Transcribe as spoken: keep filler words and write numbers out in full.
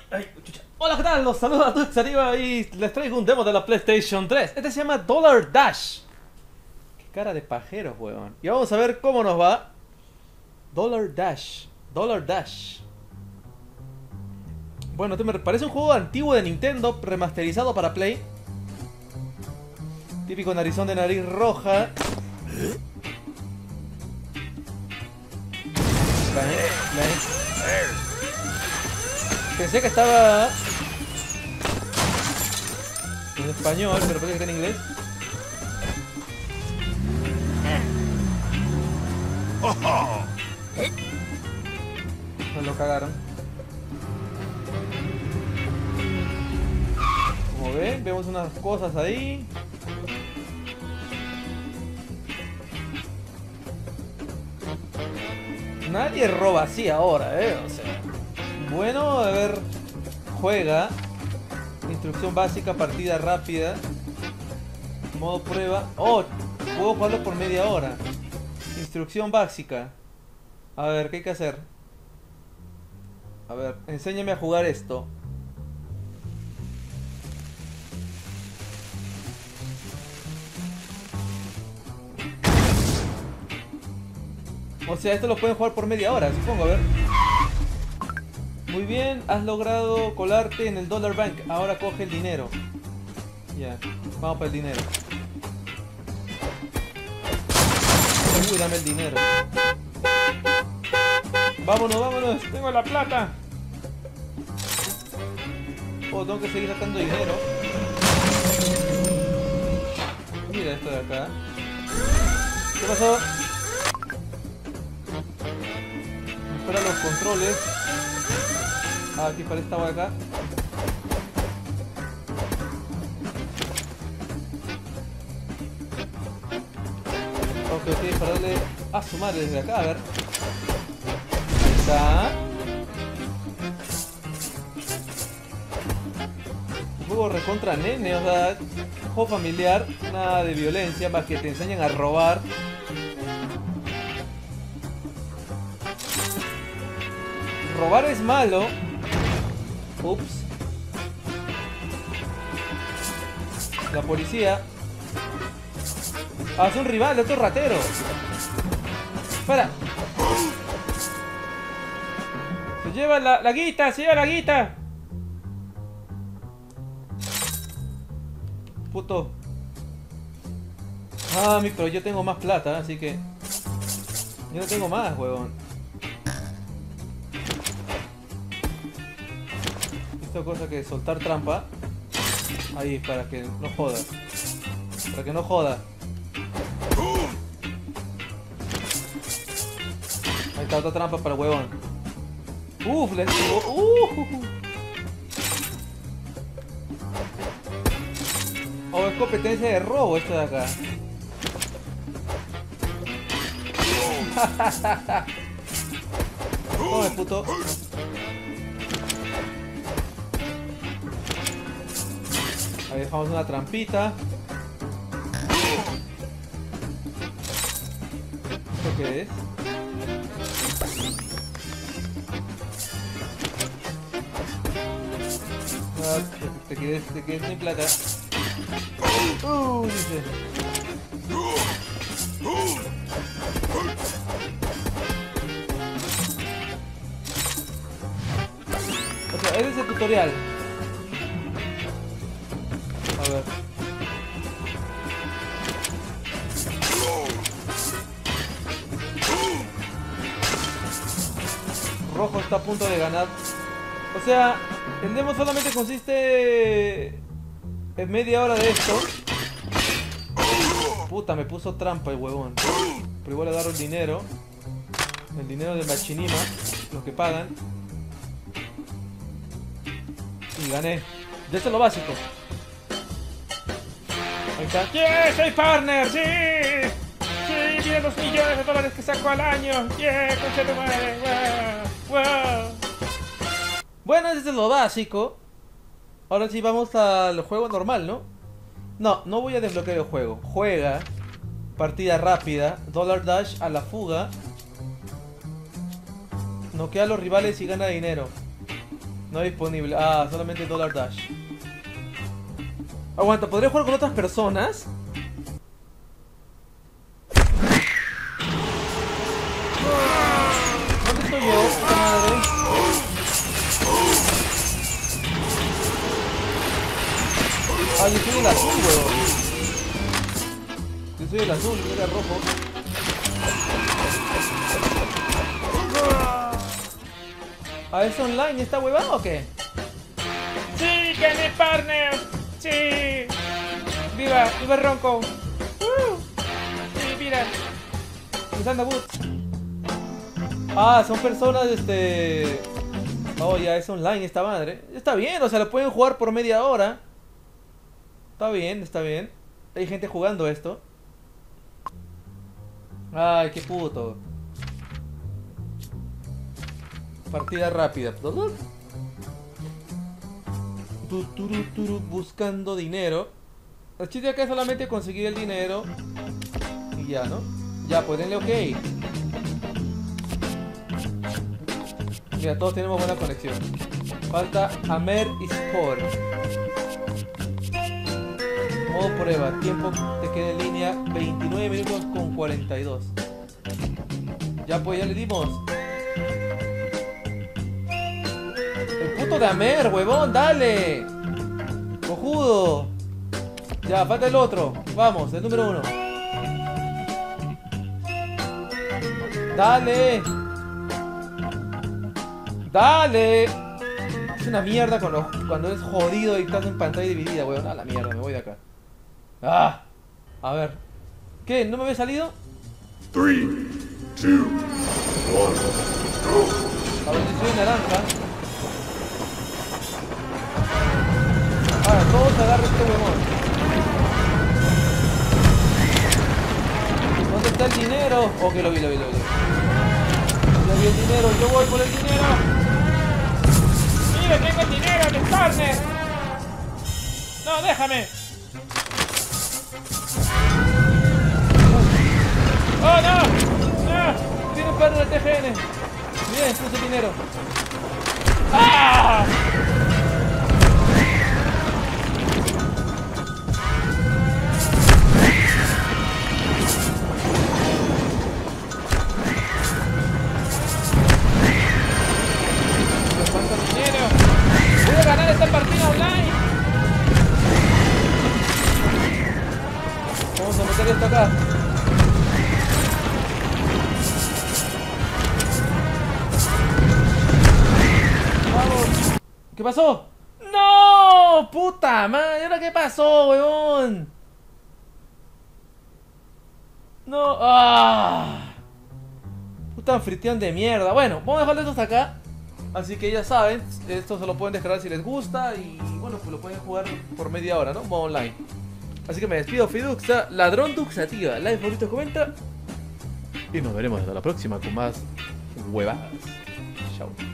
Ay, chucha. Hola, ¿qué tal? Los saludos a todos arriba y les traigo un demo de la PlayStation tres. Este se llama Dollar Dash. Qué cara de pajeros, weón. Y vamos a ver cómo nos va. Dollar Dash. Dollar Dash. Bueno, este me parece un juego antiguo de Nintendo, remasterizado para Play. Típico narizón de nariz roja. Pensé que estaba en español, pero parece que está en inglés. Nos lo cagaron. Como ven, vemos unas cosas ahí. Nadie roba así ahora, eh. O sea, bueno, a ver. Juega. Instrucción básica, partida rápida. Modo prueba. Oh, puedo jugarlo por media hora. Instrucción básica. A ver, ¿qué hay que hacer? A ver, enséñame a jugar esto. O sea, esto lo pueden jugar por media hora, supongo, a ver. Muy bien, has logrado colarte en el Dollar Bank. Ahora coge el dinero. Ya, vamos para el dinero. Uy, dame el dinero. Vámonos, vámonos, tengo la plata. Oh, tengo que seguir sacando dinero. Mira esto de acá. ¿Qué pasó? Para los controles. Ah, aquí para esta de acá. Ok, ok, para darle a su madre desde acá, a ver. Ahí está. Un juego recontra nene, o sea, un juego familiar, nada de violencia, más que te enseñan a robar. Robar es malo. Ups. La policía. Ah, es un rival, otro ratero. Espera. Se lleva la, la guita, se lleva la guita. Puto. Ah, mi, pero yo tengo más plata, así que yo no tengo más, huevón. Esta cosa que soltar trampa. Ahí, para que no joda. Para que no joda. Ahí está otra trampa para el huevón. Uf, le digo. Uh. Oh, es competencia de robo esto de acá. Tome, puto. Ahí dejamos una trampita. ¿Esto qué es? Ah, te, te quedes, te quedes sin plata. Uh, dice. O sea, ese es el tutorial. A ver. Rojo está a punto de ganar. O sea, el demo solamente consiste en media hora de esto. Puta, me puso trampa el huevón. Pero igual agarro el dinero. El dinero de Machinima. Los que pagan. Y gané. Ya eso es lo básico. Ahí está. ¡Yeah! ¡Soy partner! ¡Sí! ¡Sí! ¡Mira los millones de dólares que saco al año! ¡Yeah! ¡Concha tu madre! ¡Wow! ¡Wow! Bueno, ese es lo básico. Ahora sí vamos al juego normal, ¿no? No, no voy a desbloquear el juego. Juega. Partida rápida. Dollar Dash a la fuga. Noquea a los rivales y gana dinero. No disponible. Ah, solamente Dollar Dash. Aguanta, ¿podría jugar con otras personas? ¿Dónde estoy yo? Puta madre. Ah, yo soy el azul, weón. Yo soy el azul, yo era rojo. Ah, ¿es online esta huevada o qué? ¡Sí, gané, partner! ¡Sí! ¡Viva! ¡Viva Ronco! ¡Uh! ¡Sí, mira! Usando boots. Ah, son personas, este... Oh, ya es online esta madre. Está bien, o sea, lo pueden jugar por media hora. Está bien, está bien. Hay gente jugando esto. Ay, qué puto. Partida rápida. Tuturu, turu, buscando dinero. El chiste acá es solamente conseguir el dinero. Y ya, ¿no? Ya, pues denle ok. Mira, todos tenemos buena conexión. Falta Amer y Sport. Modo prueba. Tiempo te queda en línea veintinueve minutos con cuarenta y dos. Ya, pues ya le dimos. El puto de Amer, huevón, dale. Cojudo. Ya, falta el otro. Vamos, el número uno. Dale. Dale. Es una mierda cuando, cuando es jodido y estás en pantalla dividida, weón. A la mierda, me voy de acá. Ah. A ver. ¿Qué? ¿No me había salido? tres, dos, uno, go. A ver, si soy naranja. Ahora, todos agarren este huevón. ¿Dónde está el dinero? Ok, lo vi, lo vi, lo vi. Ya vi el dinero, yo voy por el dinero. ¡Mira, tengo el dinero, mi partner! ¡No, déjame! ¡Oh, no! ¡No! ¡Tiene un partner de T G N! Bien, puse el dinero. ¡Ah! Esta partida online. Vamos a meter esto acá. Vamos. ¿Qué pasó? ¡No! ¡Puta madre! ¿Y ahora qué pasó, weón? No. ¡Ah! Puta anfitrión de mierda. Bueno, vamos a dejarlo esto hasta acá. Así que ya saben, esto se lo pueden descargar si les gusta. Y bueno, pues lo pueden jugar por media hora, ¿no? Modo online. Así que me despido, Fiduxa, Ladrón Duxativa. Like, favoritos, comenta. Y nos veremos hasta la próxima con más huevadas. Chao.